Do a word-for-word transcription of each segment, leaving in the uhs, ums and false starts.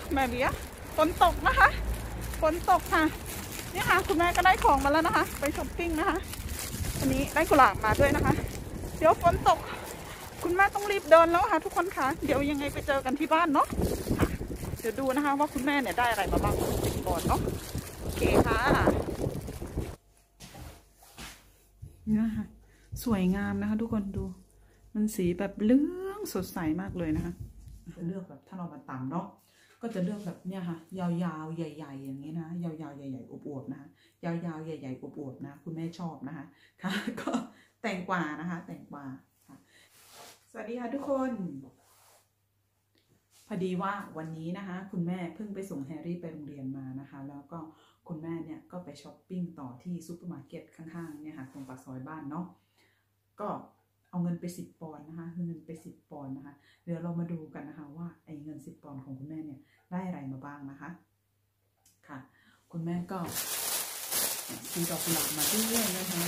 แม่เบียฝนตกนะคะฝนตกค่ะนี่ค่ะคุณแม่ก็ได้ของมาแล้วนะคะไปช้อปปิ้งนะคะวันนี้ได้กุหลาบมาด้วยนะคะเดี๋ยวฝนตกคุณแม่ต้องรีบเดินแล้วค่ะทุกคนค่ะเดี๋ยวยังไงไปเจอกันที่บ้านเนาะเดี๋ยวดูนะคะว่าคุณแม่เนี่ยได้อะไรมาบ้างก่อนเนาะโอเคค่ะนี่ค่ะสวยงามนะคะทุกคนดูมันสีแบบเหลืองสดใสมากเลยนะคะจะเลือกแบบถ้าเรามาตำเนาะก็จะเลือกแบบเนี่ยค่ะยาวๆใหญ่ๆอย่างนี้นะยาวๆใหญ่ๆอวบๆนะคะยาวๆใหญ่ๆอวบๆนะคุณแม่ชอบนะคะค่ะก็แต่งกวานะคะแต่งกวาสวัสดีค่ะทุกคนพอดีว่าวันนี้นะคะคุณแม่เพิ่งไปส่งแฮร์รี่ไปโรงเรียนมานะคะแล้วก็คุณแม่เนี่ยก็ไปช้อปปิ้งต่อที่ซูเปอร์มาร์เก็ตข้างๆเนี่ยค่ะตรงปากซอยบ้านเนาะก็เอาเงินไปสิบปอนด์นะคะเงินไปสิบปอนด์นะคะเดี๋ยวเรามาดูกันนะคะว่าไอ้เงินสิบปอนด์ของคุณแม่เนี่ยได้อะไรมาบ้างนะคะค่ะคุณแม่ก็ซื้อดอกกุหลาบมาด้วยนะคะ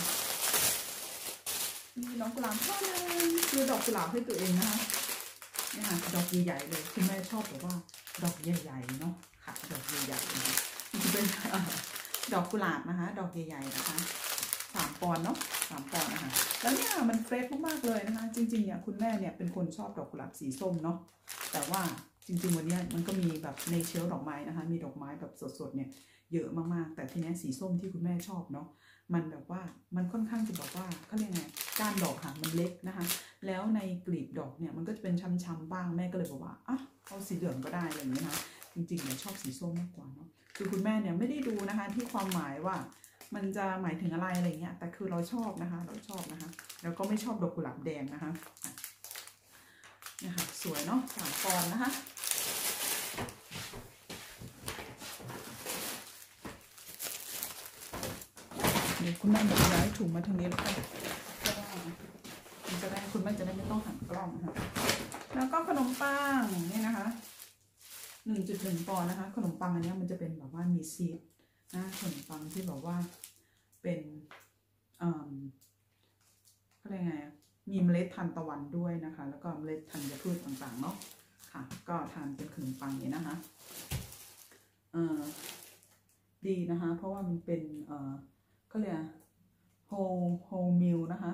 มีดอกกุหลาบเท่านั้นซื้อดอกกุหลาบให้ตัวเองนะคะเนี่ยค่ะดอกใหญ่ๆเลยคุณแม่ชอบแบบว่าดอกใหญ่ๆเนาะค่ะดอกใหญ่ๆนะคะนี่เป็นดอกกุหลาบนะคะดอกใหญ่ๆนะคะสามปอนด์เนาะสามปอนด์นะคะแล้วเนี่ยมันเฟรชมากๆเลยนะคะจริงๆเนี่ยคุณแม่เนี่ยเป็นคนชอบดอกกุหลาบสีส้มเนาะแต่ว่าจริงๆวันนี้มันก็มีแบบในเชลล์ดอกไม้นะคะมีดอกไม้แบบสดๆเนี่ยเยอะมากๆแต่ทีนี้สีส้มที่คุณแม่ชอบเนาะมันแบบว่ามันค่อนข้างจะบอกว่าเขาเรียกไงก้านดอกค่ะมันเล็กนะคะแล้วในกลีบดอกเนี่ยมันก็จะเป็นช้ำๆบ้างแม่ก็เลยบอกว่าอ่ะเอาสีเหลืองก็ได้อะไรอย่างนี้นะคะจริงๆเนี่ยชอบสีส้มมากกว่าเนาะคือคุณแม่เนี่ยไม่ได้ดูนะคะที่ความหมายว่ามันจะหมายถึงอะไรอะไรเงี้ยแต่คือเราชอบนะคะเราชอบนะคะแล้วก็ไม่ชอบดอกกุหลาบแดงนะคะนะคะสวยเนาะสามปอนด์นะคะเดี๋ยวคุณแม่จะย้ายถุงมาทางนี้แล้วกันมันจะได้คุณแม่จะได้ไม่ต้องหันกล้องนะคะแล้วก็ขนมปังนี่นะคะหนึ่งจุดหนึ่งปอนด์นะคะขนมปังอันนี้มันจะเป็นแบบว่ามีซีดนะขนมปังที่แบบว่าเป็นเอ่ออะไรไงมีเมล็ดทานตะวันด้วยนะคะแล้วก็เมล็ดธัญพืชต่างๆเนาะค่ะก็ทานเป็นขนมปังนี้นะคะเอ่อดีนะคะเพราะว่ามันเป็นเอ่อก็เรียกโฮโฮมิลนะคะ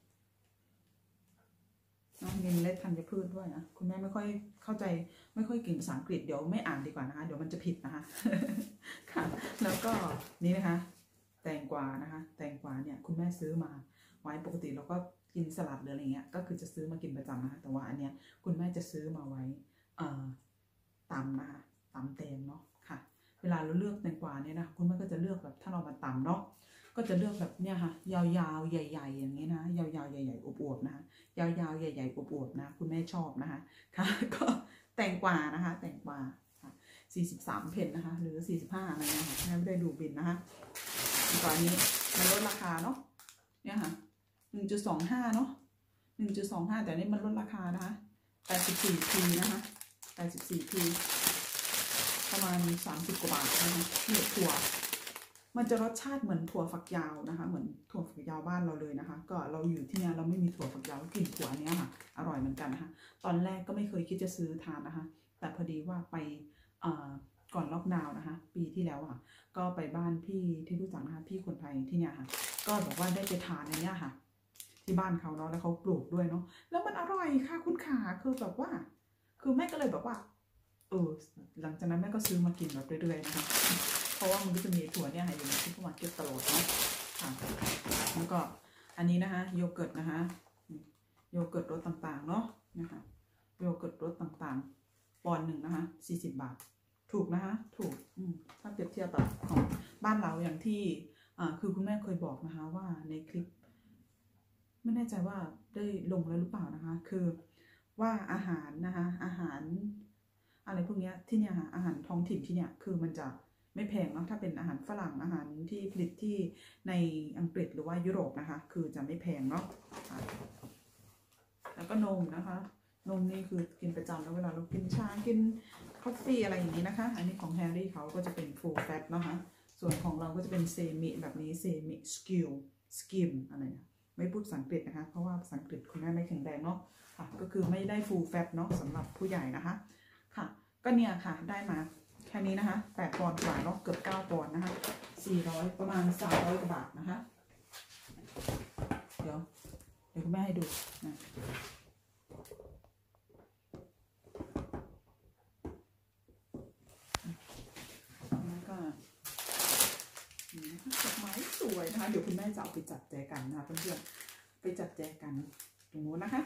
มีเมล็ดธัญพืชด้วยนะคุณแม่ไม่ค่อยเข้าใจไม่ค่อยเก่งภาษาอังกฤษเดี๋ยวไม่อ่านดีกว่านะคะเดี๋ยวมันจะผิดนะคะค่ะแล้วก็นี่นะคะแตงกวานะคะแตงกวาเนี่ยคุณแม่ซื้อมาไว้ปกติเราก็กินสลัดหรืออะไรเงี้ยก็คือจะซื้อมากินประจำนะคะแต่ว่าอันเนี้ยคุณแม่จะซื้อมาไว้เอ่อตำนะคะตำแตงเนาะค่ะเวลาเราเลือกแตงกวาเนี่ยนะคุณแม่ก็จะเลือกแบบถ้าเรามาตำเนาะก็จะเลือกแบบเนี่ยค่ะยาวๆใหญ่ๆอย่างนี้นะยาวๆใหญ่ๆอวบๆนะคะยาวๆใหญ่ๆอวบๆนะคุณแม่ชอบนะคะค่ะก็แตงกวานะคะแตงกวาสี่สิบสามเพนนะคะหรือสี่สิบห้าอะไรนะคะแม่ไม่ได้ดูบินนะคะตอนนี้มันลดราคาเนาะเนี่ยค่ะหนึ่งจุดสองห้าเนาะหนึ่งจุดสองห้าแต่นี่มันลดราคานะคะแปดสิบสี่ทีนะคะแปดสิบสี่ทีประมาณสามสิบกว่าบาทนะคะที่ถั่วมันจะรสชาติเหมือนถั่วฝักยาวนะคะเหมือนถั่วฝักยาวบ้านเราเลยนะคะก็เราอยู่ที่นี่เราไม่มีถั่วฝักยาวกินถั่วเนี้ยค่ะอร่อยเหมือนกันนะคะตอนแรกก็ไม่เคยคิดจะซื้อทานนะคะแต่พอดีว่าไปก่อนล็อกดาวน์นะคะปีที่แล้วค่ะก็ไปบ้านพี่ที่รู้จักนะคะพี่คนไทยที่เนี่ยค่ะก็บอกว่าได้ไปทานในเนี้ยค่ะที่บ้านเขาเนาะแล้วเขาปลูกด้วยเนาะแล้วมันอร่อยค่ะคุณขาคือแบบว่าคือแม่ก็เลยแบบว่าเออหลังจากนั้นแม่ก็ซื้อมากินแบบเรื่อยๆนะคะเพราะว่ามันก็จะมีถั่วเนี่ยอยู่ในซุปเปอร์มาร์เก็ตตลอดเนาะค่ะแล้วก็อันนี้นะคะโยเกิร์ตนะคะโยเกิร์ตรสต่างๆเนาะนะคะโยเกิร์ตรสต่างๆปอนด์หนึ่งนะคะสี่สิบบาทถูกนะคะถูกถ้าเปรียบเทียบกับของบ้านเราอย่างที่อ่าคือคุณแม่เคยบอกนะคะว่าในคลิปไม่แน่ใจว่าได้ลงแล้วหรือเปล่านะคะคือว่าอาหารนะคะอาหารอะไรพวกนี้ที่เนี่ยค่ะอาหารท้องถิ่นที่เนี่ยคือมันจะไม่แพงเนาะถ้าเป็นอาหารฝรั่งอาหารที่ผลิตที่ในอังกฤษหรือว่ายุโรปนะคะคือจะไม่แพงเนาะแล้วก็นมนะคะนมนี่คือกินประจำแล้วเวลาเรากินชากินกาแฟอะไรอย่างนี้นะคะอันนี้ของแฮร์รี่เขาก็จะเป็น full fat นะคะส่วนของเราก็จะเป็นเซมิแบบนี้เซมิสกิลสกิมอะไรนะไม่พูดภาษาอังกฤษนะคะเพราะว่าภาษาอังกฤษคุณแม่ไม่แข็งแรงเนาะค่ะก็คือไม่ได้ full fat เนาะสำหรับผู้ใหญ่นะคะค่ะก็เนี่ยค่ะได้มาแค่นี้นะคะแปดปอนด์กว่าเนาะเกือบเก้าปอนด์นะคะสี่ร้อยประมาณสามร้อยกว่าบาทนะคะเดี๋ยวเดี๋ยวคุณแม่ให้ดูนะแล้วก็นี่นะคะดอกไม้สวยนะคะเดี๋ยวคุณแม่จะเอาไปจัดแจกันนะคะเพื่อนๆไปจัดแจกันตรงนู้นนะคะ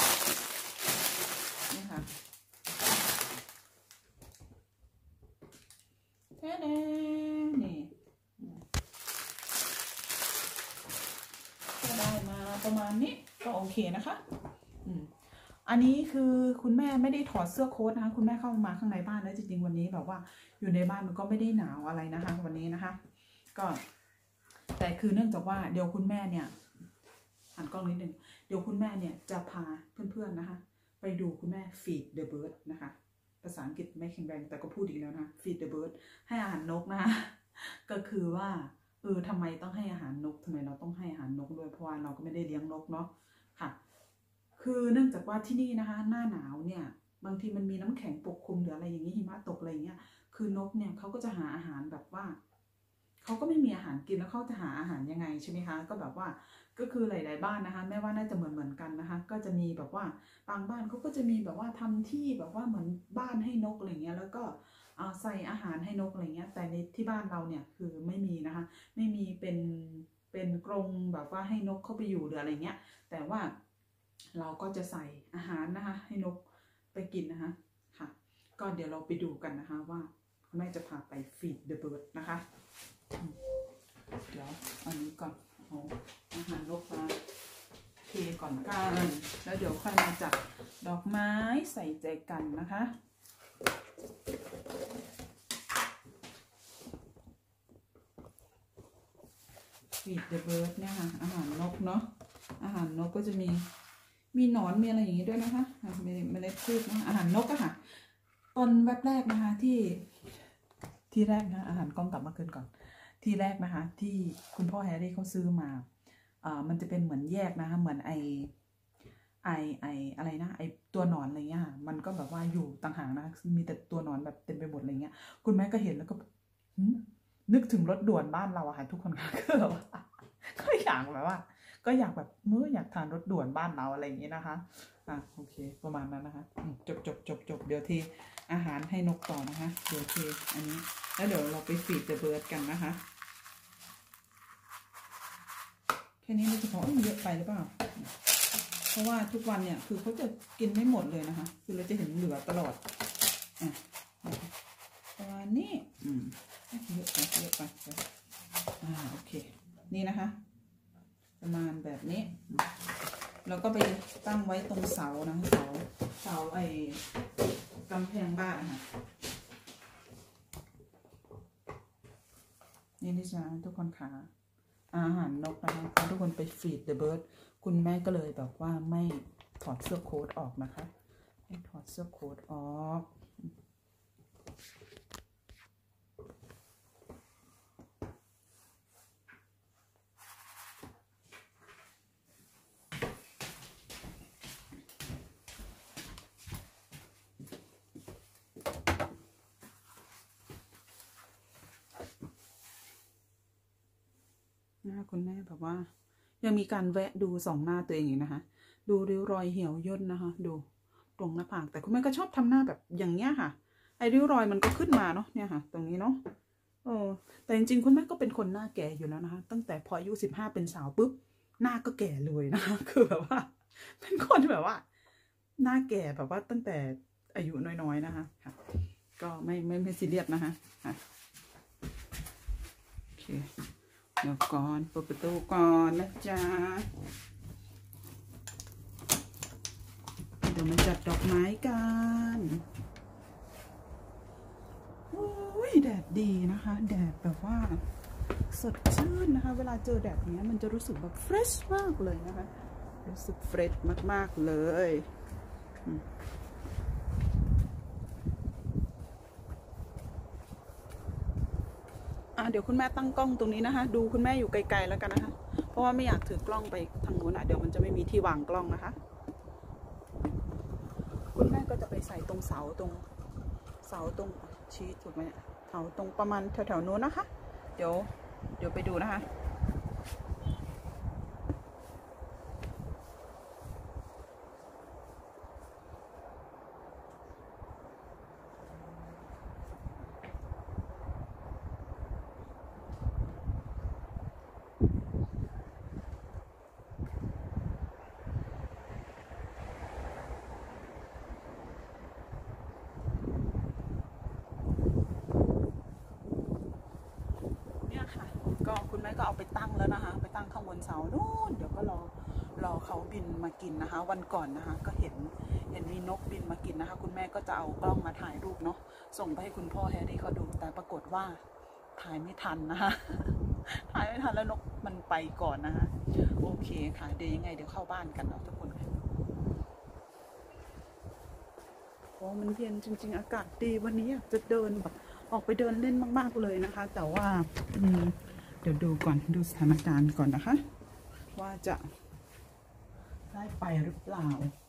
นี่ค่ะแท้ๆนี่ก็ได้มาประมาณนี้ก็โอเคนะคะอืมอันนี้คือคุณแม่ไม่ได้ถอดเสื้อโค้ทนะคะคุณแม่เข้ามาข้างในบ้านแล้วจริงๆวันนี้แบบว่าอยู่ในบ้านมันก็ไม่ได้หนาวอะไรนะคะวันนี้นะคะก็แต่คือเนื่องจากว่าเดี๋ยวคุณแม่เนี่ยหันกล้องนิดนึงเดี๋ยวคุณแม่เนี่ยจะพาเพื่อนๆนะคะไปดูคุณแม่ feed the bird นะคะภาษาอังกฤษไม่แข็งแรงแต่ก็พูดอีกแล้วนะ feed the bird ให้อาหารนกนะคะก็คือว่าเออทำไมต้องให้อาหารนกทำไมเราต้องให้อาหารนกด้วยเพราะว่าเราก็ไม่ได้เลี้ยงนกเนาะค่ะคือเนื่องจากว่าที่นี่นะคะหน้าหนาวเนี่ยบางทีมันมีน้ำแข็งปกคลุมหรืออะไรอย่างนี้หิมะตกอะไรอย่างเงี้ยคือนกเนี่ยเขาก็จะหาอาหารแบบว่าเขาก็ไม่มีอาหารกินแล้วเขาจะหาอาหารยังไงใช่ไหมคะก็แบบว่าก็คือหลายๆบ้านนะคะแม่ว่าน่าจะเหมือนเหมือนกันนะคะก็จะมีแบบว่าบางบ้านเขาก็จะมีแบบว่าทำที่แบบว่าเหมือนบ้านให้นกอะไรเงี้ยแล้วก็เอาใส่อาหารให้นกอะไรเงี้ยแต่ในที่บ้านเราเนี่ยคือไม่มีนะคะไม่มีเป็นเป็นกรงแบบว่าให้นกเข้าไปอยู่หรืออะไรเงี้ยแต่ว่าเราก็จะใส่อาหารนะคะให้นกไปกินนะคะค่ะก็เดี๋ยวเราไปดูกันนะคะว่าแม่จะพาไป feed the bird นะคะเดี๋ยวอันนี้ก่อนเอาอาหารนกมาเทก่อนกันแล้วเดี๋ยวค่อยมาจัดดอกไม้ใส่ใจกันนะคะfeed the bird เนี่ยค่ะอาหารนกเนาะอาหารนกก็จะมีมีหนอนมีอะไรอย่างนี้ด้วยนะคะมีเมล็ดพืชนะอาหารนกอะค่ะตอนแวบแรกนะคะที่ที่แรกนะอาหารกล้องกลับมาเกินก่อนที่แรกนะคะที่คุณพ่อแฮร์รี่เขาซื้อมาอ่ามันจะเป็นเหมือนแยกนะคะเหมือนไอไอไออะไรนะไอตัวหนอนอะไรเงี้ยมันก็แบบว่าอยู่ต่างหากนะมีแต่ตัวหนอนแบบเต็มไปหมดอะไรเงี้ยคุณแม่ก็เห็นแล้วก็นึกถึงรถด่วนบ้านเราอะค่ะทุกคนค่ะก็แบบว่าก็อยากแบบว่าก็อยากแบบเมื่ออยากทานรถด่วนบ้านเราอะไรอย่างนี้นะคะอ่ะโอเคประมาณนั้นนะคะจบจบจบจบเดี๋ยวทีอาหารให้นกต่อนะคะเดี๋ยวทีอันนี้แล้วเดี๋ยวเราไปฟีดเดอะเบิร์ดกันนะคะแค่นี้ไม่เฉพาะเยอะไปหรือเปล่าเพราะว่าทุกวันเนี่ยคือเขาจะกินไม่หมดเลยนะคะคือเราจะเห็นเหลือตลอดอ่ะประมาณนี้อืมเยอะไปเยอะไปอ่าโอเคนี่นะคะประมาณแบบนี้เราก็ไปตั้งไว้ตรงเสานะเสาเสาไอ้กำแพงบ้านนะคะนี่ดิฉันทุกคนค่ะอาหารนกนะคะพาทุกคนไปฟีดเดอะเบิร์ดคุณแม่ก็เลยแบบว่าไม่ถอดเสื้อโค้ทออกนะคะไม่ถอดเสื้อโค้ทออกนะคะคุณแม่แบบว่ายังมีการแวะดูสองหน้าตัวเองอีกนะคะดูริ้วรอยเหี่ยวย่นนะคะดูตรงหน้าผากแต่คุณแม่ก็ชอบทำหน้าแบบอย่างเงี้ยค่ะไอ้ริ้วรอยมันก็ขึ้นมาเนาะเนี่ยค่ะตรงนี้เนาะเออแต่จริงๆคุณแม่ก็เป็นคนหน้าแก่อยู่แล้วนะคะตั้งแต่พออายุสิบห้าเป็นสาวปุ๊บหน้าก็แก่เลยนะคะคือแบบว่าเป็นคนแบบว่าหน้าแก่แบบว่าตั้งแต่อายุน้อยๆนะคะค่ะก็ไม่ไม่ไม่ซีเรียสนะคะค่ะโอเคเดี๋ยวก่อนเปิดประตูก่อนนะจ๊ะเดี๋ยวมาจัดดอกไม้กันโอ้ยแดดดีนะคะแดดแบบว่าสดชื่นนะคะเวลาเจอแดดนี้มันจะรู้สึกแบบเฟรชมากเลยนะคะรู้สึกเฟรชมากๆเลยอ่ะเดี๋ยวคุณแม่ตั้งกล้องตรงนี้นะคะดูคุณแม่อยู่ไกลๆแล้วกันนะคะเพราะว่าไม่อยากถือกล้องไปทางโน้นอ่ะเดี๋ยวมันจะไม่มีที่วางกล้องนะคะคุณแม่ก็จะไปใส่ตรงเสาตรงเสาตรงชี้ถูกไหมเนี่ยเสาตรงประมาณแถวๆนู้นนะคะเดี๋ยวเดี๋ยวไปดูนะคะก็คุณแม่ก็เอาไปตั้งแล้วนะคะไปตั้งข้างบนเสานู่นเดี๋ยวก็รอรอเขาบินมากินนะคะวันก่อนนะคะก็เห็นเห็นมีนกบินมากินนะคะคุณแม่ก็จะเอากล้องมาถ่ายรูปเนาะส่งไปให้คุณพ่อแฮร์รี่เขาดูแต่ปรากฏว่าถ่ายไม่ทันนะคะถ่ายไม่ทันแล้วนกมันไปก่อนนะคะโอเคค่ะเดี๋ยวยังไงเดี๋ยวเข้าบ้านกันเนาะทุกคนค่ะโอ้มันเย็นจริงๆอากาศดีวันนี้อยากจะเดินแบบออกไปเดินเล่นมากๆเลยนะคะแต่ว่าอืมเดี๋ยวดูก่อนดูสถานการณ์ก่อนนะคะว่าจะได้ไปหรือเปล่า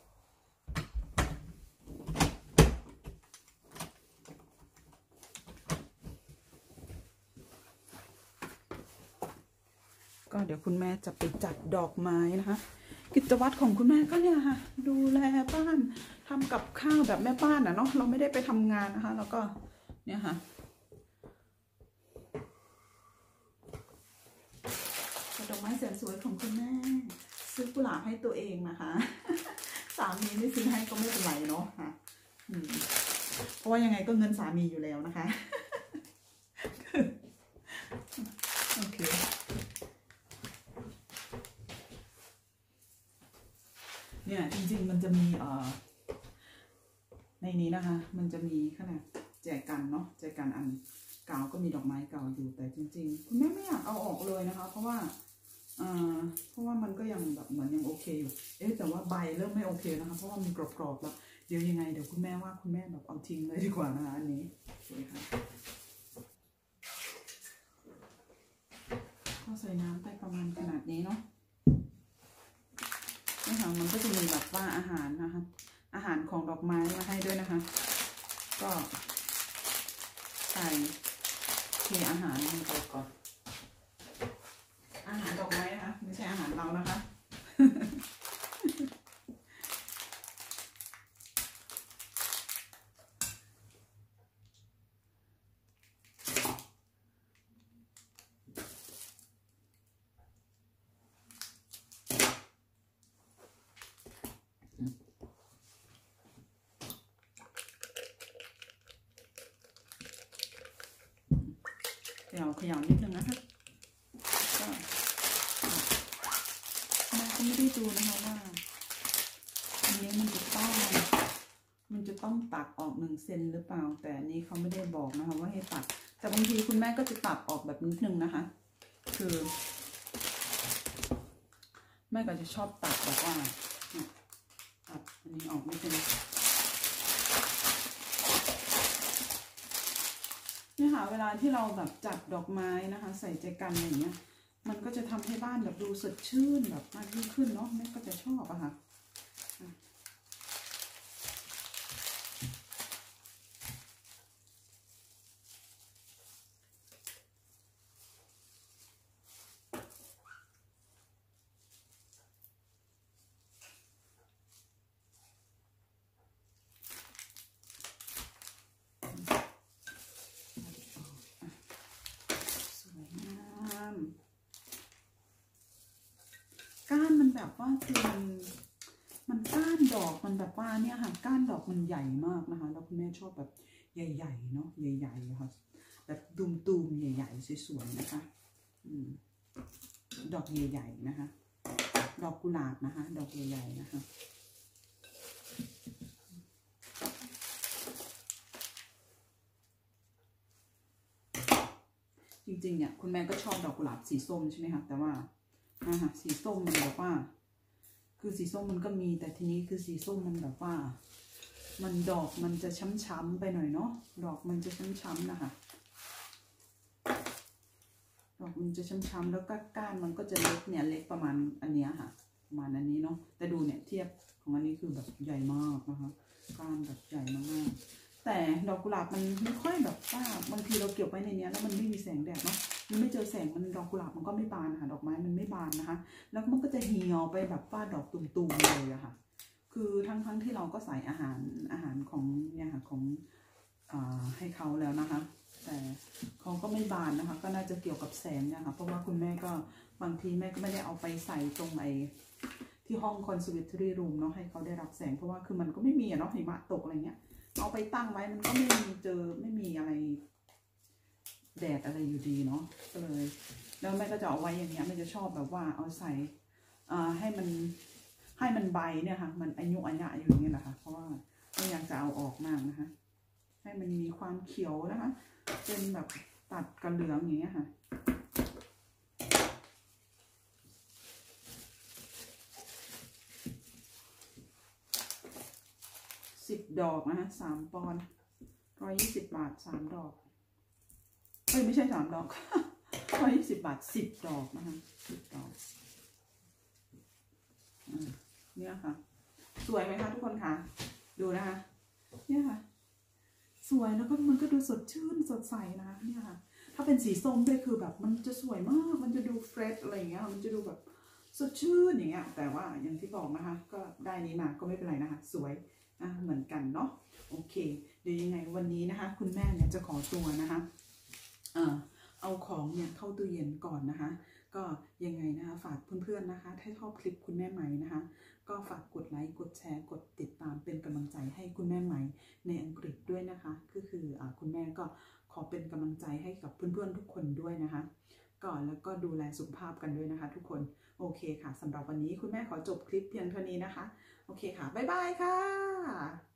ก็เดี๋ยวคุณแม่จะไปจัดดอกไม้นะคะกิจวัตรของคุณแม่ก็เนี่ยค่ะดูแลบ้านทำกับข้าวแบบแม่บ้านอะเนาะเราไม่ได้ไปทำงานนะคะแล้วก็เนี่ยค่ะดอกไม้แสนสวยของคุณแม่ซื้อกุหลาบให้ตัวเองนะคะสามีไม่ซื้อให้ก็ไม่เป็นไรเนาะค่ะเพราะว่ายังไงก็เงินสามีอยู่แล้วนะคะโอเคเนี่ยจริงๆมันจะมีเอ่อในนี้นะคะมันจะมีขนาดแจกันเนาะแจกันอันเก่าก็มีดอกไม้เก่าอยู่แต่จริงๆคุณแม่ไม่อยากเอาออกเลยนะคะเพราะว่าอ่าเพราะว่ามันก็ยังแบบเหมือนยังโอเคอยู่เอ๊ะแต่ว่าใบเริ่มไม่โอเคนะคะเพราะว่ามันกรอบๆแล้วเดี๋ยวยังไงเดี๋ยวคุณแม่ว่าคุณแม่แบบเอาทิ้งเลยดีกว่านะคะอันนี้สวยค่ะก็ใส่น้ำไปประมาณขนาดนี้เนาะนี่ค่ะมันก็จะมีแบบว่าอาหารนะคะอาหารของดอกไม้มาให้ด้วยนะคะก็ใส่เทอาหารลงไปก่อนอาหารดอกไม้นะคะไม่ใช่อาหารเรานะคะเขย่าเขย่านิดนึงนะคะก็แม่ก็ไม่ได้ดูนะคะว่าอันนี้มันจะต้องมันจะต้องตัดออกหนึ่งเซนหรือเปล่าแต่อันนี้เขาไม่ได้บอกนะคะว่าให้ตัดแต่บางทีคุณแม่ก็จะตัดออกแบบนิดนึงนะคะคือแม่ก็จะชอบตัดแบบว่าตัดอันนี้ออกนิดนึงเนี่ยค่ะเวลาที่เราแบบจัดดอกไม้นะคะใส่ใจกันอะไรอย่างเงี้ยมันก็จะทำให้บ้านแบบดูสดชื่นแบบมากยิ่งขึ้นเนาะแม่ก็จะชอบอะค่ะก้านมันแบบว่าคือมันมันก้านดอกมันแบบว่าเนี่ยค่ะก้านดอกมันใหญ่มากนะคะแล้วคุณแม่ชอบแบบใหญ่ๆเนาะใหญ่ๆค่ะแบบตูมๆใหญ่ๆสวยๆนะคะดอกใหญ่ๆนะคะดอกกุหลาบนะคะดอกใหญ่ๆนะคะจริงๆเนี่ยคุณแม่ก็ชอบดอกกุหลาบสีส้มใช่ไหมคะแต่ว่านะคะสีส้มมันแบบว่าคือสีส้มมันก็มีแต่ทีนี้คือสีส้มมันแบบว่ามันดอกมันจะช้ำๆไปหน่อยเนาะดอกมันจะช้ำๆนะคะดอกมันจะช้ำๆแล้วก็ก้านมันก็จะเล็กเนี่ยเล็กประมาณอันนี้ค่ะประมาณอันนี้เนาะแต่ดูเนี่ยเทียบของอันนี้คือแบบใหญ่มากนะคะก้านแบบใหญ่มากๆแต่ดอกกุหลาบมันไม่ค่อยแบบว่าบางทีเราเก็บไว้ในนี้แล้วมันไม่มีแสงแดดเนาะมันไม่เจอแสงมันดอกกุหลาบมันก็ไม่บานค่ะดอกไม้มันไม่บานนะคะแล้วมันก็จะเหี่ยวไปแบบว่าดอกตุ่มๆเลยอะค่ะคือทั้งๆ ท, ที่เราก็ใส่อาหารอาหารของเนี่ยค่ะของอ่าให้เขาแล้วนะคะแต่เขาก็ไม่บานนะคะก็น่าจะเกี่ยวกับแสงเนี่ยค่ะเพราะว่าคุณแม่ก็บางทีแม่ก็ไม่ได้เอาไปใส่ตรงไอที่ห้อง conservatory room เนาะให้เขาได้รับแสงเพราะว่าคือมันก็ไม่มีอะเนาะหิมะตกอะไรเงี้ยเอาไปตั้งไว้มันก็ไม่มีเจอไม่มีอะไรแดดอะไรอยู่ดีเนาะก็เลยแล้วแม่ก็จะเอาไว้อย่างเงี้ยแม่จะชอบแบบว่าเอาใส่อ่าให้มันให้มันใบเนี่ยค่ะมันอายุอัญญะอยู่อย่างเงี้ยแหละค่ะเพราะว่าไม่อยากจะเอาออกมากนะคะให้มันมีความเขียวนะคะเป็นแบบตัดกับเหลืองอย่างเงี้ยค่ะสิบดอกนะคะสามปอนด์ร้อยยี่สิบบาทสามดอกเอ้ยไม่ใช่สามดอกร้อยยี่สิบบาทสิบดอกนะคะสิบดอกเนี่ยค่ะสวยไหมคะทุกคนคะดูนะคะเนี่ยค่ะสวยแล้วก็มันก็ดูสดชื่นสดใสนะคะเนี่ยค่ะถ้าเป็นสีส้มด้วยคือแบบมันจะสวยมากมันจะดูเฟรชอะไรอย่างเงี้ยมันจะดูแบบสดชื่นอย่างเงี้ยแต่ว่าอย่างที่บอกนะคะก็ได้นี้มาก็ไม่เป็นไรนะคะสวยอ่ะเหมือนกันเนาะโอเคเดี๋ยวยังไงวันนี้นะคะคุณแม่เนี่ยจะขอตัวนะคะเอ่อเอาของเนี่ยเข้าตู้เย็นก่อนนะคะก็ยังไงนะคะฝากเพื่อนๆนะคะถ้าชอบคลิปคุณแม่ไหมนะคะก็ฝากกดไลค์กดแชร์กดติดตามเป็นกำลังใจให้คุณแม่ไหมในอังกฤษด้วยนะคะก็คืออ่าคุณแม่ก็ขอเป็นกำลังใจให้กับเพื่อนๆทุกคนด้วยนะคะก่อนแล้วก็ดูแลสุขภาพกันด้วยนะคะทุกคนโอเคค่ะสำหรับวันนี้คุณแม่ขอจบคลิปเพียงเท่านี้นะคะโอเคค่ะบ๊ายบายค่ะ